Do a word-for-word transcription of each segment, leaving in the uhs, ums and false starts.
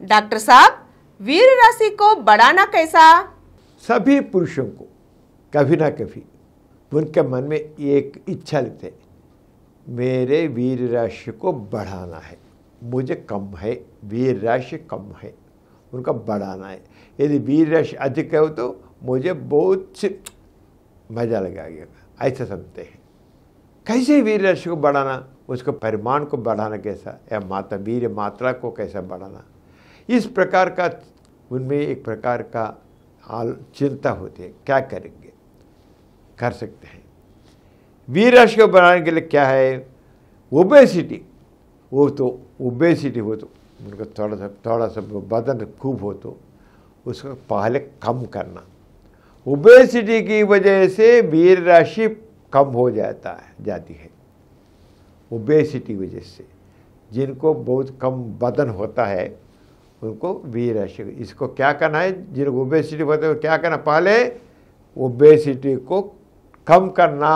Doctor साहब, वीर राशि को बढ़ाना कैसा? सभी पुरुषों को कभी ना कभी उनके मन में एक इच्छा लगती है, मेरे वीर राशि को बढ़ाना है, मुझे कम है, वीर राशि कम है, उनका बढ़ाना है। यदि वीर राशि अधिक है तो मुझे बहुत मजा लगेगा, ऐसा समझते हैं। कैसे वीर राशि को बढ़ाना, उसको परिमाण को बढ़ाना कैसा, या मात्रा वीर मात्रा को कैसा बढ़ाना, इस प्रकार का उनमें एक प्रकार का चिंता होती है। क्या करेंगे, कर सकते हैं। वीर राशि को बढ़ाने के लिए क्या है, ओबेसिटी, वो तो ओबेसिटी हो तो उनको थोड़ा सा थोड़ा सा बदन खूब हो तो उसको पहले कम करना। ओबेसिटी की वजह से वीर राशि कम हो जाता है जाती है। ओबेसिटी वजह से जिनको बहुत कम बदन होता है उनको वीर राशि, इसको क्या करना है, जिनको ओबेसिटी होता है क्या करना, पहले ओबेसिटी को कम करना,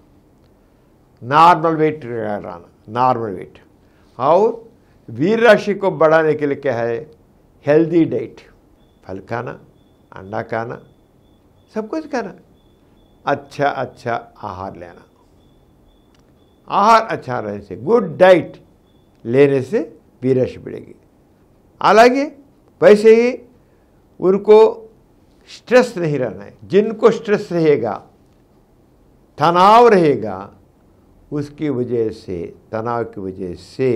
नॉर्मल वेट रहना, नॉर्मल वेट। और वीर राशि को बढ़ाने के लिए क्या है, हेल्दी डाइट, फल खाना, अंडा खाना, सब कुछ खाना, अच्छा अच्छा आहार लेना। आहार अच्छा रहने से, गुड डाइट लेने से वीर राशि बढ़ेगी। हालांकि वैसे ही उनको स्ट्रेस नहीं रहना है। जिनको स्ट्रेस रहेगा, तनाव रहेगा, उसकी वजह से, तनाव की वजह से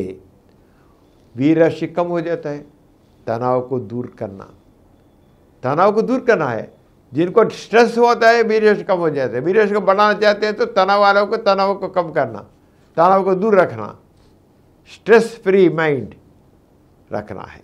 वीर राशि कम हो जाता है। तनाव को दूर करना, तनाव को दूर करना है। जिनको स्ट्रेस होता है वीर राशि कम हो जाता है। वीर राशि को बढ़ाना चाहते हैं तो तनाव वालों को तनाव को कम करना, तनाव को दूर रखना, स्ट्रेस फ्री माइंड रखना है।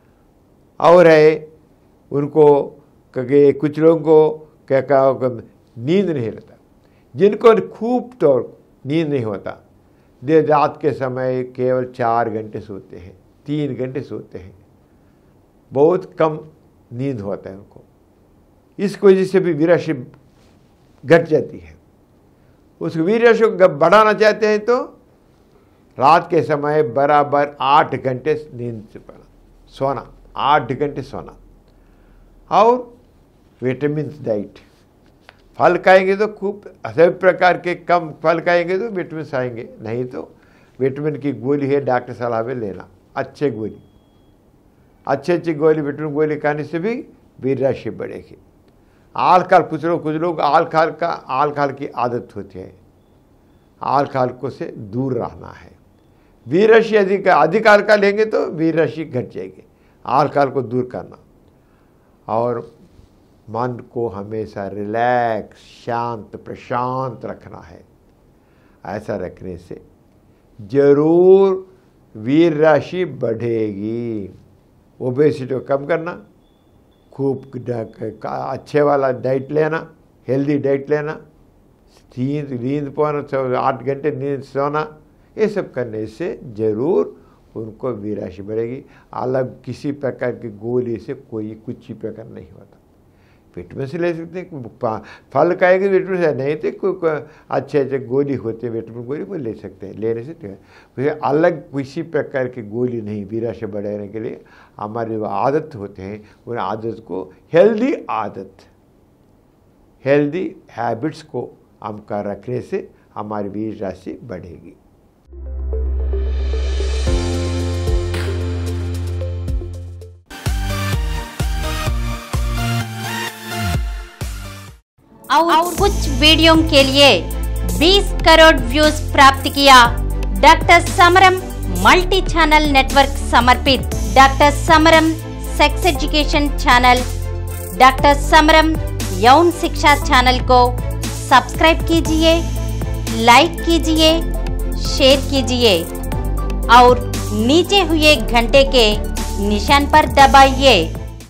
और है उनको कुछ लोगों को क्या कहा, नींद नहीं रहता। जिनको खूब तो नींद नहीं होता, देर रात के समय केवल चार घंटे सोते हैं, तीन घंटे सोते हैं, बहुत कम नींद होता है उनको। इस वजह से भी वीर राशि घट जाती है। उस वीर राशि को बढ़ाना चाहते हैं तो रात के समय बराबर आठ घंटे नींद से पहले सोना, आठ घंटे सोना। और विटामिन डाइट, फल खाएंगे तो खूब, सभी प्रकार के कम फल खाएंगे तो विटामिन आएंगे, नहीं तो विटामिन की गोली है, डॉक्टर सलाह में लेना, अच्छे गोली, अच्छी अच्छी गोली, विटामिन गोली खाने से भी वीर राशि बढ़ेगी। आलखाल, कुछ लोग कुछ लोग आलखाल का आलखाल की आदत होती है, आलखाल को से दूर रहना है। वीर राशि अधिक अधिक आलखाल लेंगे तो वीर राशि घट जाएगी। आलखाल को दूर करना और मन को हमेशा रिलैक्स, शांत, प्रशांत रखना है। ऐसा रखने से जरूर वीर राशि बढ़ेगी। ओबेसिटी को कम करना, खूब अच्छे वाला डाइट लेना, हेल्दी डाइट लेना, नींद नींद पाना, आठ घंटे नींद सोना, ये सब करने से जरूर उनको वीर राशि बढ़ेगी। अलग किसी प्रकार की गोली से कोई कुछ ही प्रकार नहीं होता। विटामिन से ले सकते हैं, फल खाएंगे विटामिन से, नहीं तो कोई अच्छे अच्छे गोली होते हैं, विटामिन गोली वो ले सकते हैं, लेने से अलग किसी प्रकार की गोली नहीं। वीर राशि बढ़ाने के लिए हमारे जो आदत होते हैं उन आदत को, हेल्दी आदत, हेल्दी हैबिट्स को हम कर रखने से हमारी वीर राशि बढ़ेगी। और कुछ वीडियो के लिए बीस करोड़ व्यूज प्राप्त किया। Doctor Samaram multi channel network समर्पित doctor Samaram sex education channel, doctor Samaram यौन शिक्षा चैनल को सब्सक्राइब कीजिए, लाइक कीजिए, शेयर कीजिए और नीचे हुए घंटे के निशान पर दबाइए।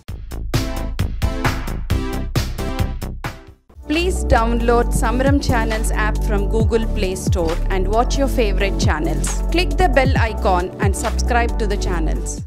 Please download Samaram Channels app from Google Play Store and watch your favorite channels. Click the bell icon and subscribe to the channels.